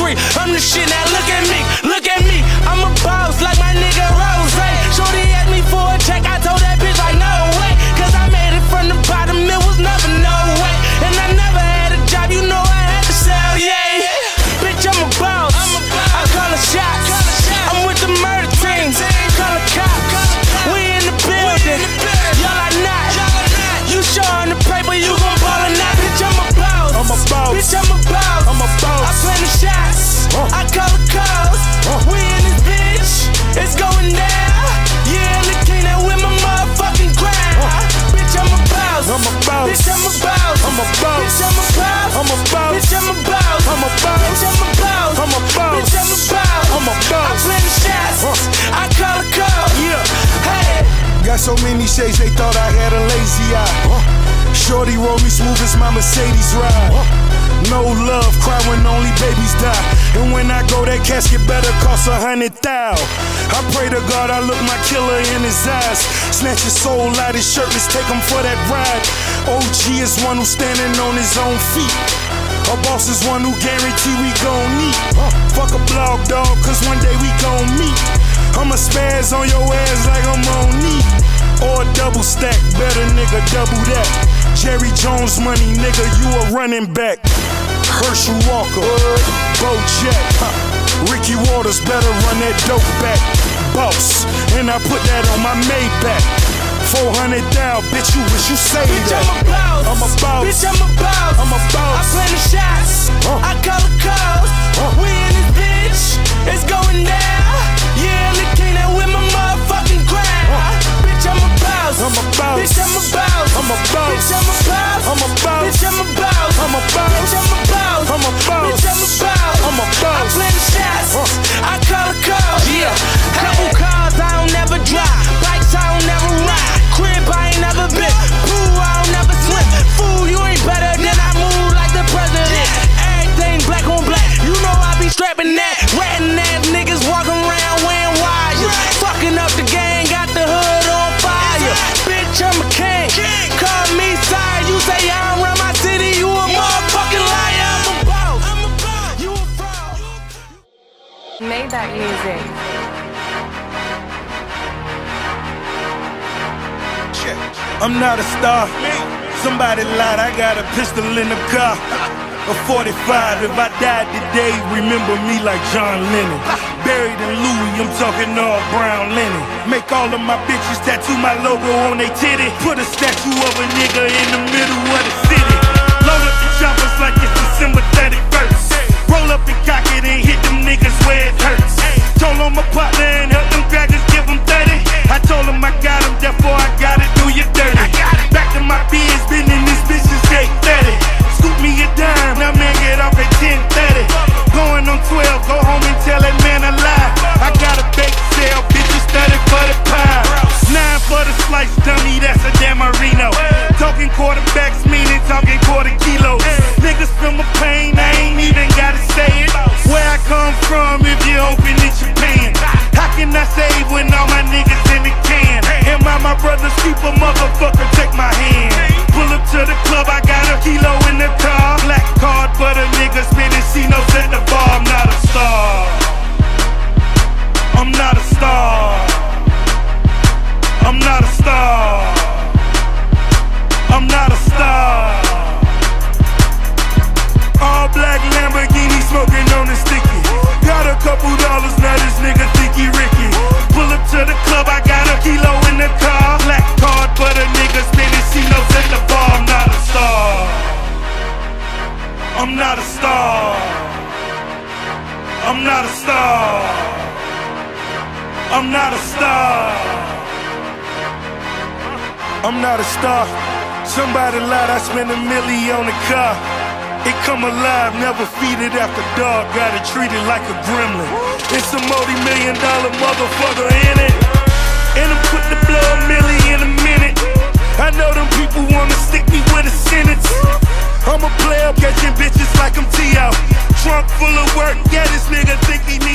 free. I'm the shit, now look at me, look at me. I'm a boss like my nigga Rose. Shorty asked me for a check, I told that bitch like no way. Cause I made it from the bottom, it was never no way. And I never had a job, you know I had to sell, yeah. Bitch, I'm a boss, I call a shots. I'm with the murder team, call a cop. We in the building, y'all are not. You showing the paper, you gon' ball or not. Bitch, I'm a boss, I'm a boss. Bitch, I'm a boss, I'm a boss. I plan the shots, I call the calls. We in this bitch, it's going down. Yeah, the king that with my motherfucking crown. Bitch, I'm a boss, I'm a boss. Bitch, I'm a boss, I'm a boss. Bitch, I'm a boss, I'm a boss. Bitch, I'm a boss, I'm a boss. Bitch, I'm a boss, I'm a boss. Bitch, I'm a boss, I'm a boss. I plan the shots, I call the calls. Yeah, hey. Got so many shades, they thought I had a lazy eye. Shorty roll me smooth as my Mercedes ride. No love, cry when only babies die. And when I go, that casket better cost 100,000. I pray to God I look my killer in his eyes. Snatch his soul out his shirt, let's take him for that ride. OG is one who's standing on his own feet. A boss is one who guarantee we gon' meet. Fuck a blog, dog, cause one day we gon' meet. I'ma spaz on your ass like I'm on knee. Or a double stack, better nigga, double that. Jerry Jones money, nigga, you a running back. Herschel Walker, Bo Jack, Ricky Waters, better run that dope back. Boss, and I put that on my Maybach. 400 down, bitch, you wish you saved that. I'm a boss, bitch, I'm a boss. I'm a boss. I plan the shots, I call the calls. We in this bitch, it's going down. Yeah, the king that with my motherfucking crown. Bitch, I'm a boss, I'm a boss. Bitch, I'm a boss, I'm a boss. Bitch, I'm a boss, I'm a boss. Bitch, I'm a boss, I'm a boss. Bitch, I'm a boss, I'm a boss. Bitch, I'm a boss, I'm a boss. I plan the shots, I call the calls. Yeah, couple cars I don't never drive, bikes I don't never ride, crib I ain't never been, pool I don't never swim. Fool, you ain't better than I move like the president. Everything black on black, you know I be strapping that. Ratting ass niggas walking around wearing wires, fucking up the gang, got the hood on fire. Bitch, I'm a king, call me sire. You say I don't run my city, you a motherfucking liar. I'm a boss, you a fraud. Made that music. I'm not a star. Somebody lied, I got a pistol in the car. A 45, if I died today, remember me like John Lennon. Buried in Louis, I'm talking all brown linen. Make all of my bitches tattoo my logo on they titty. Put a statue of a nigga in the middle of the city. Load up the choppers like it's December 31st. Roll up and cock it and hit them niggas where it hurts. Told on my partner and help them crackers, give them 30. I told him I got him, therefore I gotta do you dirty. Back to my biz, been in this bitch since 8:30. Scoop me a dime, now man get off at 10:30. Going on 12, go home and tell that man a lie. I got a bake sale, bitches study for the pie. 9 for the slice, dummy, that's a Dan Marino. Talking quarterbacks, meaning talking quarter kilos. Niggas feel my pain, I ain't even gotta say it. Where I come from, if you open it, you paying. How can I save when all my niggas in the can? Am I my brother's keeper, motherfucker, take my hand. Pull up to the club, I got a kilo in the car. Black card, but a nigga spinning C-notes at the bar. I'm not a star. I'm not a star. I'm not a star. I'm not a star. All black Lamborghini smoking on the sticky. Got a couple dollars, now this nigga think he Ricky. Pull up to the club, I got a kilo in the car. Black card, but a nigga spinning C-notes at the bar. I'm not a star. I'm not a star. I'm not a star. I'm not a star. I'm not a star. Somebody lied, I spent $1 million on the car. It come alive, never feed it after dark. Gotta treat it like a gremlin. It's a multi-million-dollar motherfucker in it. And I'm put the blow $1 million in a minute. I know them people wanna stick me with a sentence. I'm a player catching bitches like I'm T.O. Trunk full of work, yeah, this nigga think he